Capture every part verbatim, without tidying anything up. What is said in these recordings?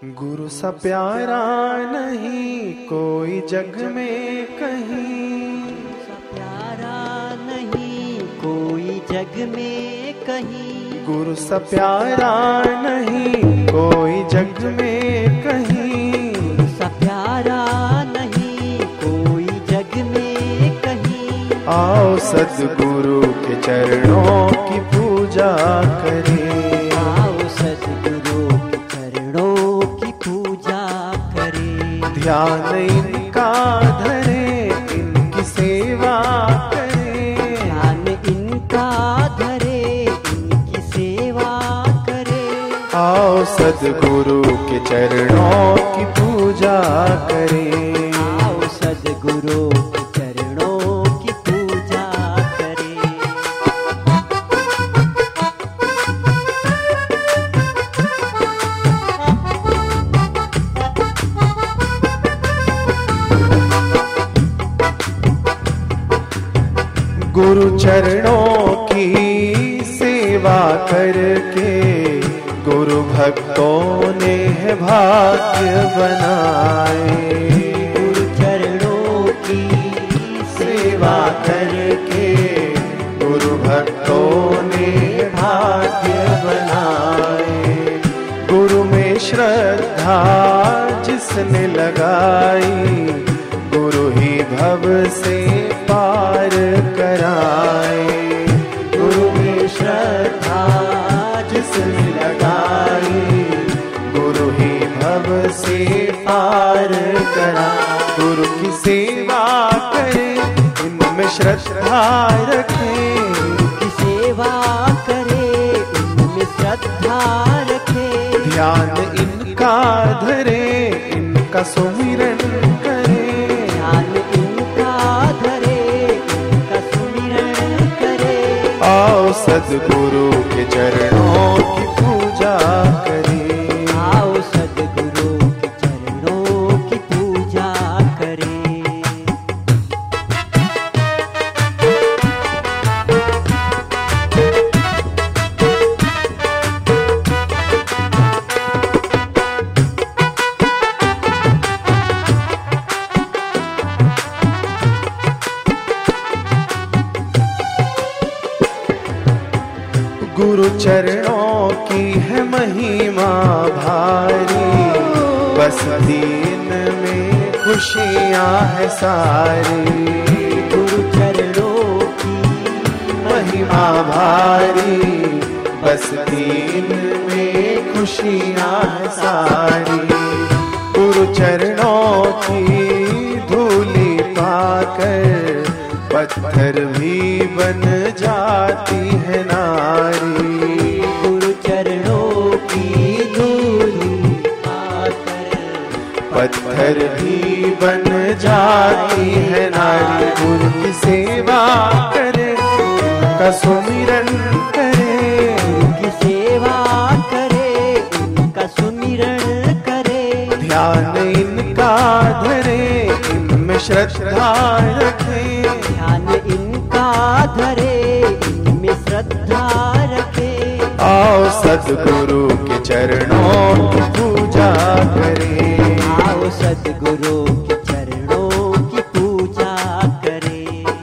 गुरु सा प्यारा नहीं कोई जग में कहीं, सा प्यारा नहीं कोई जग में कहीं, गुरु सा प्यारा नहीं कोई जग में कहीं, गुरु सा प्यारा नहीं कोई जग में कहीं। आओ सद्गुरु के चरणों की पूजा करें, आओ सद्गुरु के चरणों की पूजा करें, ध्यान इनका धरे इनकी सेवा करें, ध्यान इनका धरे इनकी सेवा करें। आओ सद्गुरु के चरणों की पूजा करें, आओ सद्गुरु के चरणों की पूजा करें। गुरु चरणों की सेवा करके गुरु भक्तों ने है भाग्य बनाए, गुरु चरणों की सेवा करके गुरु भक्तों ने भाग्य बनाए। गुरु में श्रद्धा जिसने लगाई, गुरु ही भव से पार कराए, गुरु में श्रद्धा जिसने लगाई, गुरु ही भव से पार करा। गुरु की सेवा करें इनमें श्रद्धा रखें, गुरु की सेवा करे इनमें श्रद्धा रखे, ध्यान इनका धरे इनका सुमिरन करें, ध्यान इनका धरे इनका सुमिरन करे। आओ सद्गुरु के चरणों की पूजा करें, आओ सद्गुरु के चरणों की पूजा करें। गुरु चरणों की है महिमा भारी, बस दीन में खुशियां है सारी, गुरु चरणों की महिमा भारी, बस दीन में खुशियां है सारी। गुरु चरणों की धूली पाकर पत्थर भी बन जाती है नारी, गुरु चरणों की धूली पाकर पत्थर भी बन जाती है नारी। गुरु की सेवा करे इनका सुमिरन करे, गुरु की सेवा करे इनका सुमिरन करे, ध्यान इनका धरे इनमें श्रद्धा रखे, ध्यान इनका धरे इनमें श्रद्धा रखे। आओ सद्गुरु के चरणों की पूजा करें, आओ सद्गुरु के चरणों की पूजा करें।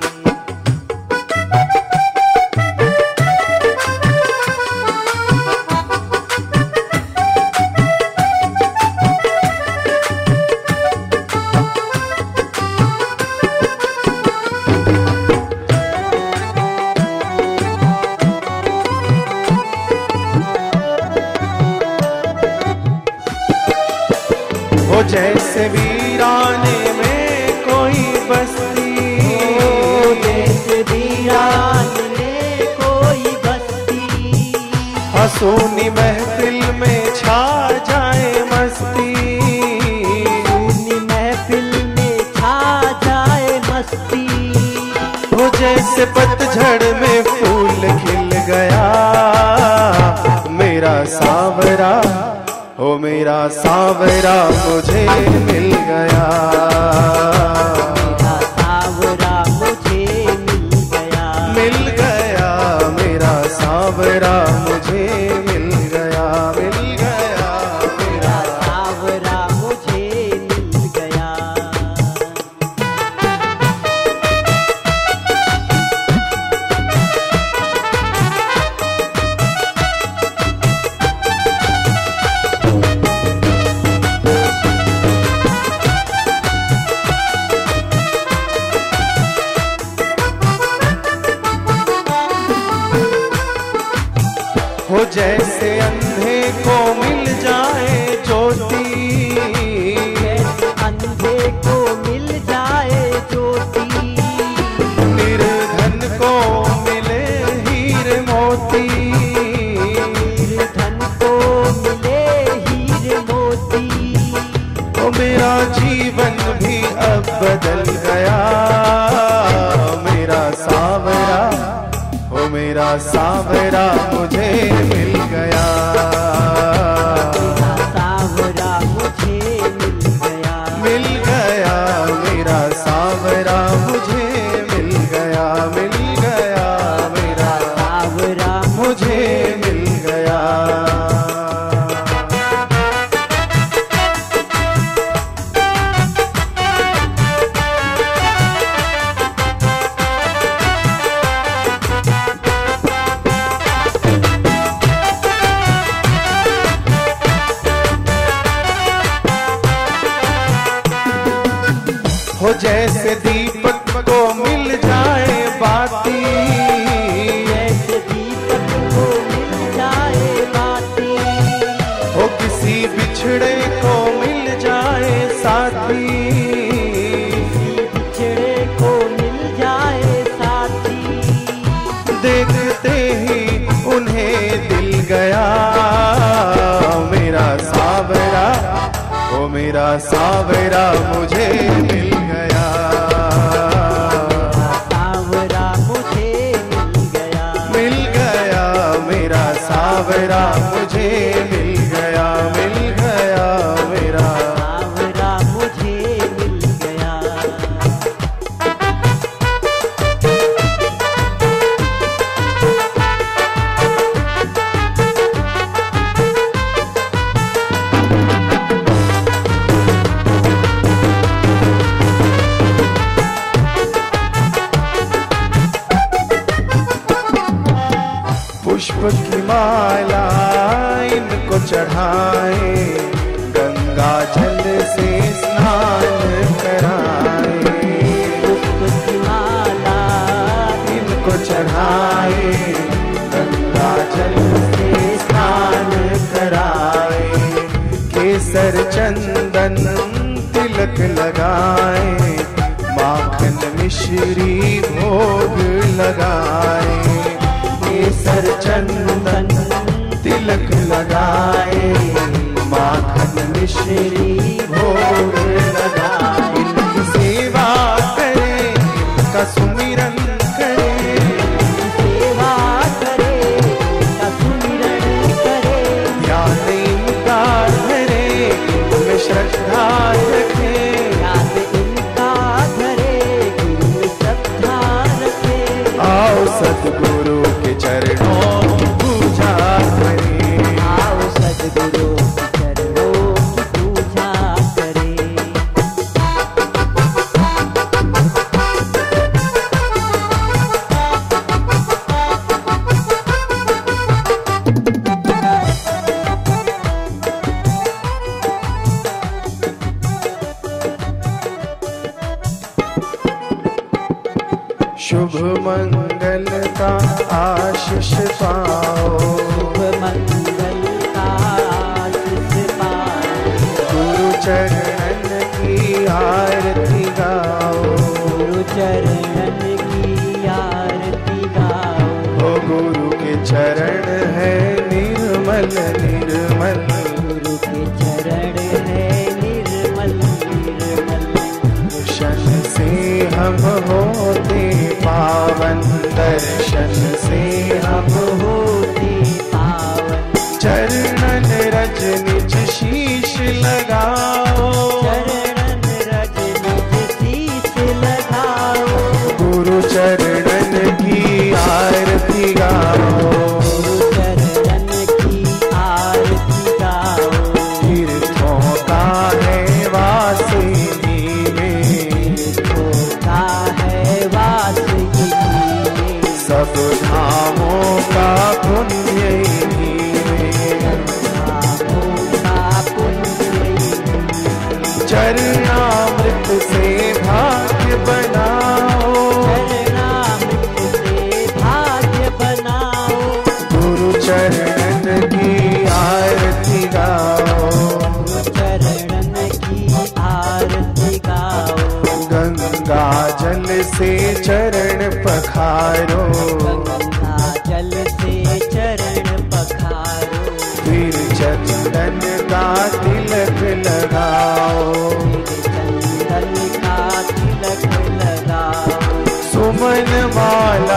वो जैसे वीराने में कोई बस्ती, ओ जैसे वीरान में कोई बस्ती, हंसूनी महफिल में छा जाए मस्ती, सुनी महफिल में छा जाए मस्ती। वो जैसे पतझड़ में फूल खिल गया, मेरा सांवरा ओ मेरा सांवरा मुझे मिल गया, मेरा सांवरा मुझे मिल गया, मिल गया मेरा सांवरा मुझे मिल गया, मिल गया मेरा हो मेरा जीवन भी अब बदल गया, मेरा सावरा, हो मेरा सावरा मुझे मिल गया, मेरा सावरा मुझे मिल गया, मिल गया मेरा सावरा मुझे मिल गया, मिल गया मेरा सावरा मुझे मिल गया। हो जैसे दीपक को मिल जाए बाती, जैसे दीपक को मिल जाए बाती, हो किसी बिछड़े को मिल जाए साथी, किसी बिछड़े को मिल जाए साथी, देखते ही उन्हें दिल गया, मेरा सावरा, ओ मेरा सावरा मुझे मिल गया, सावरा मुझे मिल गया, मिल गया मेरा सावरा मुझे मिल गया, मिल गया मेरा सावरा मुझे मिल गया। पुष्प की माला इनको चढ़ाए, गंगा जल से स्नान कराए, पुष्प की माला इनको चढ़ाए, गंगा जल से स्नान कराए, केसर चंदन तिलक लगाए, माखन मिश्री भोग लगाए, केसर चंदन तिलक लगाए, माखन मिश्री भोग लगाए, इनकी सेवा करे, इनका सुमिरन करे, सेवा करे, इनका सुमिरन करे, ध्यान इनका धरे, इनमें श्रद्धा रखे, याद इनका धरे, इनमें श्रद्धा रखे, आओ सतगुरु के चरणों की पूजा करें, आओ सद्गुरु के चरणों की पूजा करें। शुभ मंगल का आशीष पाओ, शुभ मंगल का आशीष पाओ, गुरु चरणन की आरती गाओ, गुरु चरणन की आरती गाओ, ओ गुरु के चरण है निर्मल निर्मल, गुरु के चरण है निर्मल निर्मल, दर्शन से हम होते पावन, दर्शन से हम होते पावन, चरणन रज निज शीश लगाओ, चरणन रज निज शीश लगाओ, गुरु चरणन की आरती गाओ, गुरु चरणन की आरती गाओ, तीर्थों का है वास इन्हीं में, का है वास इन्हीं में, सब धामों का पुण्य इन्हीं में, धामों का पुण्य इन्हीं में, चरणामृत से भाग्य बनाओ, चरणामृत से भाग्य बनाओ, गुरु चरणन की आरती गाओ, गुरु चरणन की आरती गाओ, गंगा जल से चरण पखारो, गंगा जल से चरण पखारो, फिर चंदन का तिलक लगाओ,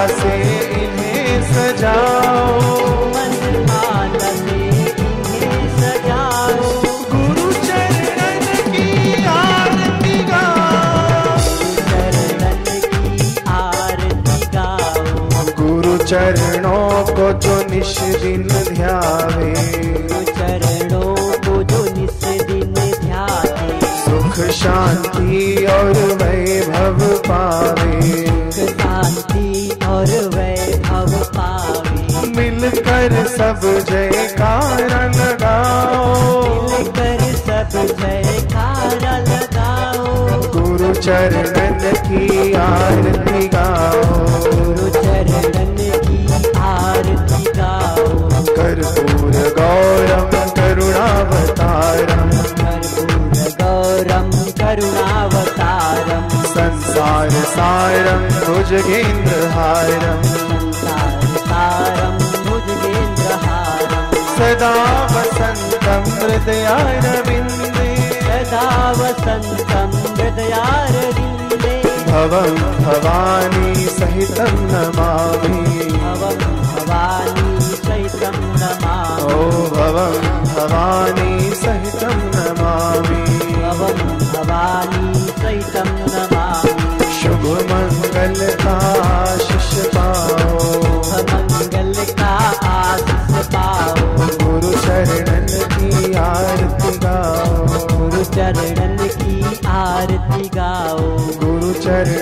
माला से इन्हें सजाओ, मन माला से इन्हें सजाओ। गुरु चरण की आरती गाओ, चरणन की आरती गाओ। गुरु चरणों को जो निश दिन ध्यावे, चरणों को जो निस दिन ध्यावे, सुख शांति और वैभव पावे, सुख शांति और वैभव पावे। मिलकर सब जयकारा लगाओ, मिलकर सब जयकारा लगाओ। गुरु चरणन की आरती गाओ, गुरु चरणन की आरती गाओ। कर्पूर गौरम करुणावतारम, कर्पूर गौरम करुणावतारम। संसार सारम भुजगेन्द्रहारम, संसार सारम भुजगेन्द्रहारम। सदा वसन्तं हृदयारविन्दे, सदा वसन्तं हृदयारविन्दे। भवं भवानी सहितं नमामि, भवं भवानी सहितं नमामि। ओ भवं भवानी सहितं नमामि, भवं भवानी सहितं नमामि। शुभ मंगल का आशीष पाओ, शुभ मंगल का आशीष पाओ। गुरु चरणन की आरती गाओ, गुरु चरणन की आरती गाओ। गुरु चरण